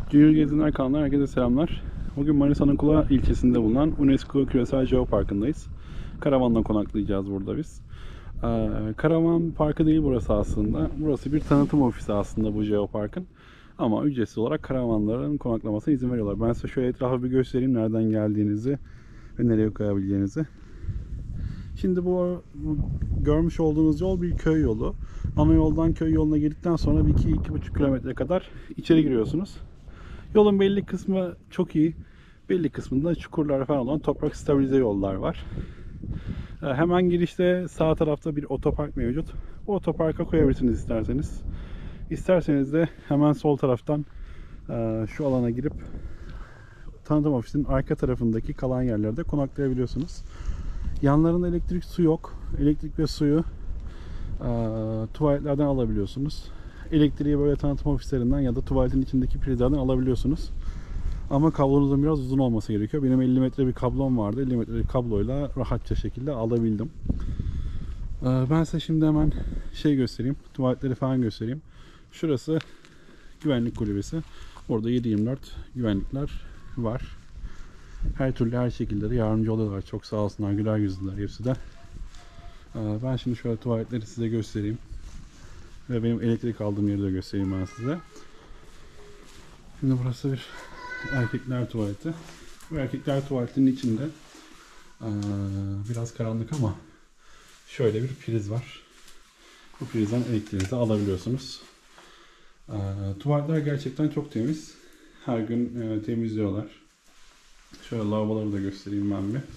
Junior Gezinler kanalından herkese selamlar. Bugün Manisa'nın Kula ilçesinde bulunan UNESCO Küresel Jeoparkı'ndayız. Karavanla konaklayacağız burada biz. Karavan parkı değil burası aslında. Burası bir tanıtım ofisi aslında bu jeoparkın. Ama ücretsiz olarak karavanların konaklamasına izin veriyorlar. Ben size şöyle etrafı bir göstereyim nereden geldiğinizi ve nereye koyabileceğinizi. Şimdi bu görmüş olduğunuz yol bir köy yolu. Ana yoldan köy yoluna girdikten sonra 2-2,5 kilometre kadar içeri giriyorsunuz. Yolun belli kısmı çok iyi. Belli kısmında çukurlar falan olan toprak stabilize yollar var. Hemen girişte sağ tarafta bir otopark mevcut. Bu otoparka koyabilirsiniz isterseniz. İsterseniz de hemen sol taraftan şu alana girip tanıtım ofisinin arka tarafındaki kalan yerlerde konaklayabiliyorsunuz. Yanlarında elektrik, su yok. Elektrik ve suyu tuvaletlerden alabiliyorsunuz. Elektriği böyle tanıtım ofislerinden ya da tuvaletin içindeki prizlerden alabiliyorsunuz. Ama kablonuzun biraz uzun olması gerekiyor. Benim 50 metre bir kablom vardı. 50 metre bir kabloyla rahatça şekilde alabildim. Ben size şimdi hemen göstereyim. Tuvaletleri falan göstereyim. Şurası güvenlik kulübesi. Orada 7/24 güvenlikler var. Her türlü her şekilde de yardımcı oluyorlar. Çok sağ olsunlar. Güler yüzlüler hepsi de. Ben şimdi şöyle tuvaletleri size göstereyim. Ve benim elektrik aldığım yeri de göstereyim ben size. Şimdi burası bir erkekler tuvaleti. Bu erkekler tuvaletinin içinde biraz karanlık ama şöyle bir priz var. Bu prizden elektriğinizi alabiliyorsunuz. Tuvaletler gerçekten çok temiz. Her gün temizliyorlar. Şöyle lavaboları da göstereyim ben bir.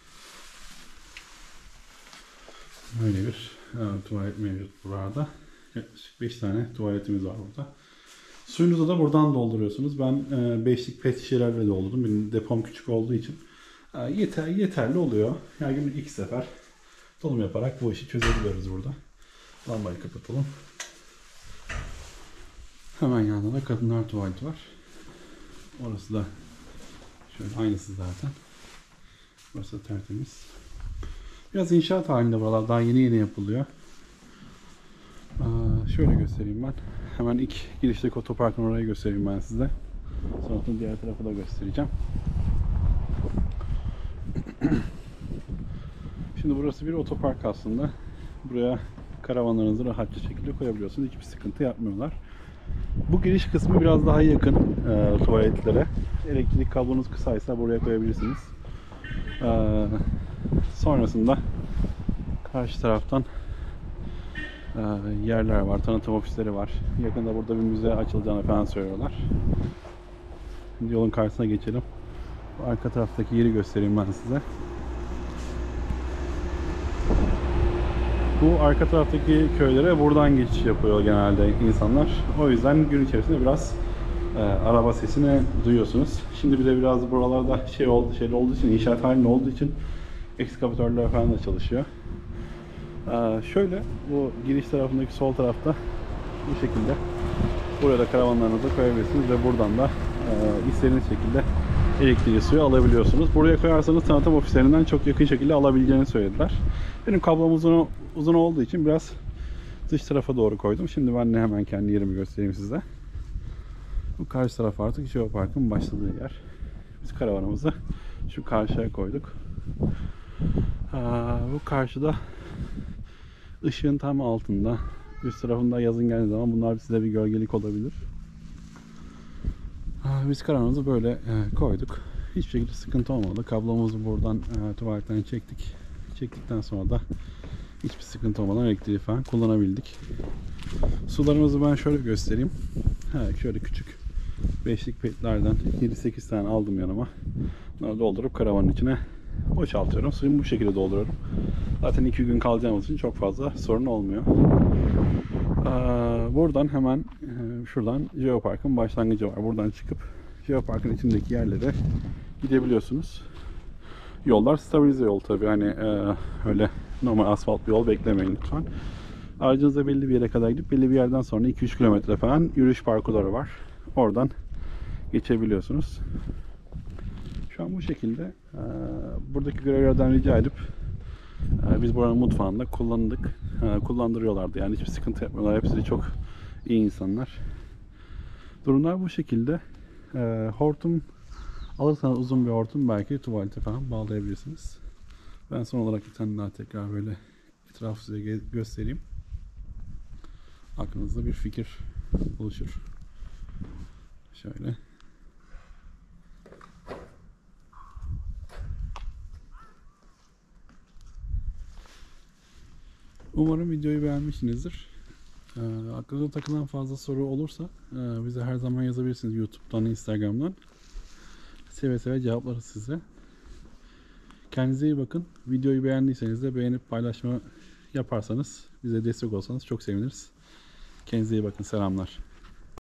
Böyle bir tuvalet mevcut burada. Yaklaşık 5 tane tuvaletimiz var burada. Suyunuzu da buradan dolduruyorsunuz. Ben 5'lik pet şişelerle doldurdum. Benim depom küçük olduğu için yeterli oluyor. Her gün 2 sefer dolum yaparak bu işi çözebiliyoruz burada. Lambayı kapatalım. Hemen yanında da kadınlar tuvaleti var. Orası da şöyle aynısı zaten. Burası da tertemiz. Biraz inşaat halinde buralar. Daha yeni yapılıyor. Şöyle göstereyim ben. Hemen ilk girişteki otoparkın orayı göstereyim ben size. Sonra diğer tarafı da göstereceğim. Şimdi burası bir otopark aslında. Buraya karavanlarınızı rahatça şekilde koyabiliyorsunuz. Hiçbir sıkıntı yapmıyorlar. Bu giriş kısmı biraz daha yakın tuvaletlere. Elektrik kablonuz kısaysa buraya koyabilirsiniz. Sonrasında karşı taraftan yerler var, tanıtım ofisleri var. Yakında burada bir müze açılacağını falan söylüyorlar. Şimdi yolun karşısına geçelim. Arka taraftaki yeri göstereyim ben size. Bu arka taraftaki köylere buradan geçiş yapıyor genelde insanlar. O yüzden gün içerisinde biraz araba sesini duyuyorsunuz. Şimdi bir de biraz buralarda olduğu için, inşaat halinde olduğu için ekskavatörler falan da çalışıyor. Şöyle bu giriş tarafındaki sol tarafta bu şekilde buraya da karavanlarınızı koyabilirsiniz ve buradan da istediğiniz şekilde elektriği, suyu alabiliyorsunuz. Buraya koyarsanız tanıtım ofislerinden çok yakın şekilde alabileceğini söylediler. Benim kablom uzun olduğu için biraz dış tarafa doğru koydum. Şimdi ben de hemen kendi yerimi göstereyim size. Bu karşı taraf artık jeoparkın başladığı yer. Biz karavanımızı şu karşıya koyduk. Bu karşıda ışığın tam altında. Üst tarafında yazın geldiği zaman bunlar size bir gölgelik olabilir. Biz karavanımızı böyle koyduk. Hiçbir şekilde sıkıntı olmadı. Kablomuzu buradan tuvaletten çektik. Çektikten sonra da hiçbir sıkıntı olmadan elektriği falan kullanabildik. Sularımızı ben şöyle göstereyim. Şöyle küçük 5'lik petlerden 7-8 tane aldım yanıma. Bunları doldurup karavanın içine boşaltıyorum. Suyumu bu şekilde dolduruyorum. Zaten 2 gün kalacağımız için çok fazla sorun olmuyor. Buradan hemen şuradan jeoparkın başlangıcı var. Buradan çıkıp jeoparkın içindeki yerlere gidebiliyorsunuz. Yollar stabilize yol tabii. Hani öyle normal asfalt bir yol beklemeyin lütfen. Aracınızda belli bir yere kadar gidip belli bir yerden sonra 2-3 kilometre falan yürüyüş parkurları var. Oradan geçebiliyorsunuz. Şu an bu şekilde buradaki görevlerden rica edip biz buranın mutfağında kullandırıyorlardı. Yani hiçbir sıkıntı yapmıyorlar. Hepsi de çok iyi insanlar. Durumlar bu şekilde. Hortum alırsanız uzun bir hortum belki tuvalete falan bağlayabilirsiniz. Ben son olarak bir tane daha tekrar böyle etrafı size göstereyim. Aklınızda bir fikir oluşur. Şöyle. Umarım videoyu beğenmişsinizdir. Aklınıza takılan fazla soru olursa bize her zaman yazabilirsiniz YouTube'dan, Instagram'dan. Seve seve cevaplarız size. Kendinize iyi bakın. Videoyu beğendiyseniz de beğenip paylaşma yaparsanız, bize destek olsanız çok seviniriz. Kendinize iyi bakın. Selamlar.